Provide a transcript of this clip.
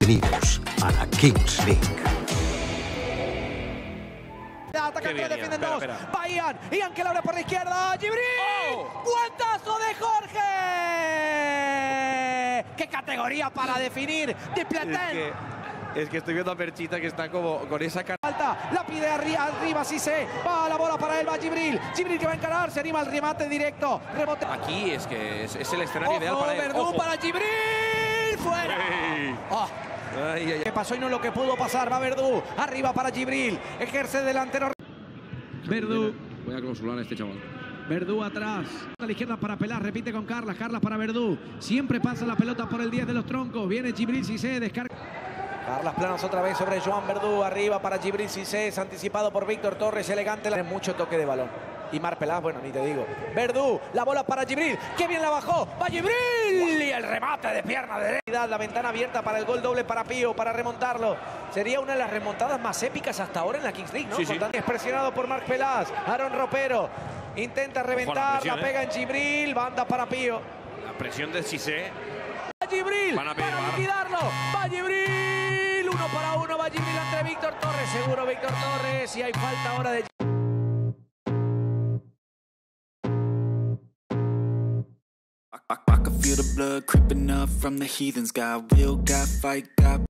Bienvenidos a la Kings League. Ataca tres, defienden dos. Va Ian que la abre por la izquierda. ¡Jibril! ¡Oh! ¡Guantazo de Jorge! ¡Qué categoría para definir! De Platén. Es que estoy viendo a Perchita que está como con esa cara. Alta, la pide arriba, Cissé. Va la bola para él, va Jibril. Jibril que va a encarar, se anima al remate directo. Rebote. Aquí es que es el escenario ideal para él. Verdú Ojo. para Jibril. ¡Fuera! Ey. Oh. Ay, ay, ay. ¿Qué pasó y no lo que pudo pasar? Va Verdú. Arriba para Jibril. Ejerce delantero. Verdú. Voy a clausular a este chaval. Verdú atrás. A la izquierda para Pelás. Repite con Carlas. Carlas para Verdú. Siempre pasa la pelota por el 10 de los troncos. Viene Jibril Cissé. Descarga. Carlas Planas otra vez sobre Joan Verdú. Arriba para Jibril Cissé. Es anticipado por Víctor Torres. Elegante. Tiene mucho toque de balón. Y Mar Pelás, bueno, ni te digo. Verdú. La bola para Jibril. ¡Qué bien la bajó! ¡Va Jibril! Y el remate de pierna derecha. La ventana abierta para el gol doble para Pío. Para remontarlo. Sería una de las remontadas más épicas hasta ahora en la Kings League, ¿no? Sí, sí. Es presionado por Marc Pelás. Aaron Ropero. Intenta reventar. presión, la pega en Jibril. Banda para Pío. La presión de Cissé. ¡Va Jibril! Van a pegar. ¡Para liquidarlo! ¡Va Jibril! 1 para 1. Va Jibril entre Víctor Torres. Seguro Víctor Torres. Y hay falta ahora de... I can feel the blood creeping up from the heathens. Got will, got fight, got